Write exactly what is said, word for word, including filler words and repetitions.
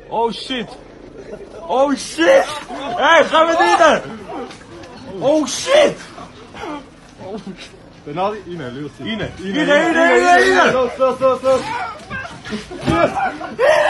Oh shit! Oh shit! Hé, hey, gaan we dienen! Oh shit! Penalty, Ine, Lucy. Ine, Ine, Ine, Ine, Ine! Los, los, los, los! Ine!